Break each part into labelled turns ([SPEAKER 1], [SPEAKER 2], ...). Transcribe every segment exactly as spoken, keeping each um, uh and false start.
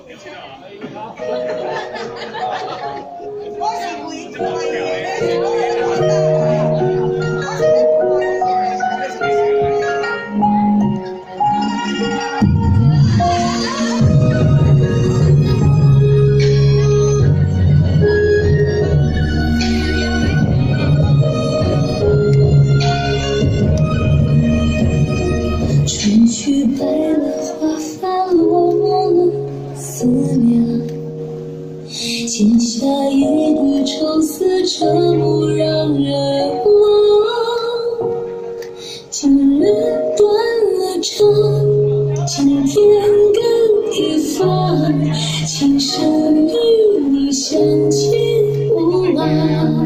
[SPEAKER 1] 春去白了花发，落寞了思量，剪下一缕愁丝，这不让人忘。今日断了肠，今天更一番，情深与你相见无望。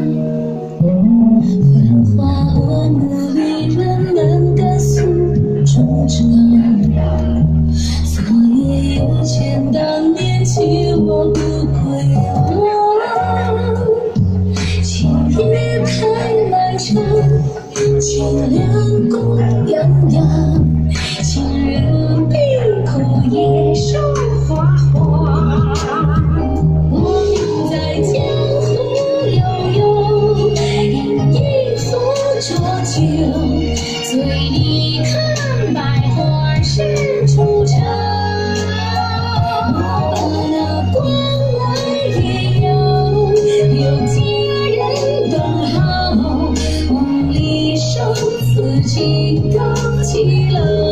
[SPEAKER 1] 繁华落幕，离人难敢诉衷肠。昨夜又见当年弃我不归望。情夜太漫长，清凉共洋洋，情人闭口夜收花黄。我命在江湖悠悠，饮一壶浊酒，醉里看百花深处长。我把那关外野游，有佳人等候，梦里生死情高几楼。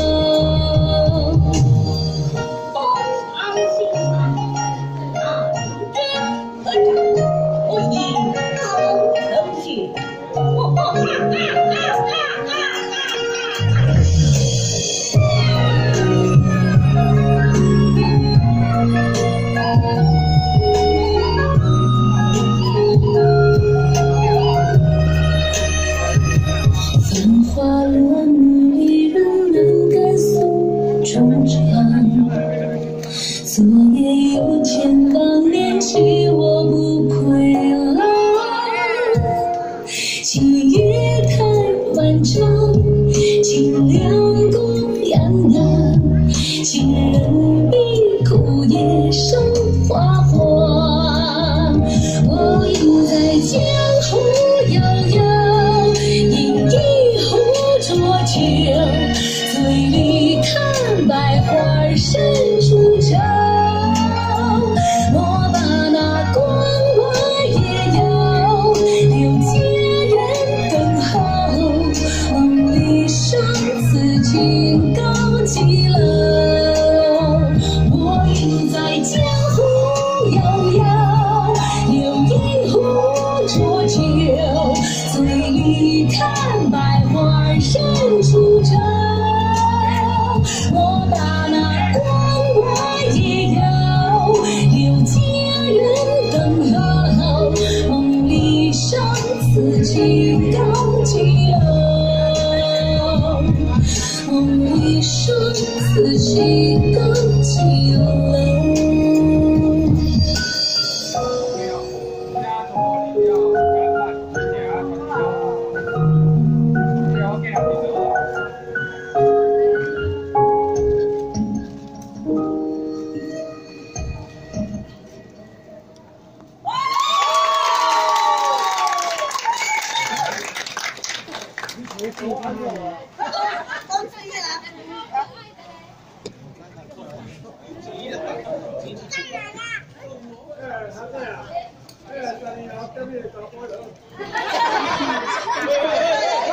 [SPEAKER 1] 繁华落幕，离人难敢诉衷肠。昨夜又见当年弃我不归郎。今夜太漫长，清凉共洋洋，情人闭口夜收花黄。我应在江湖悠悠，饮一壶浊酒，醉里看百花深处长。我把那关外野游，有佳人等候，梦里生死情高几楼。我应在江湖悠悠，有一壶浊酒，醉里看百花深处长。我把那关外野游，有佳人等候，梦里生死情高几楼。梦里生死情高几楼。
[SPEAKER 2] 哎，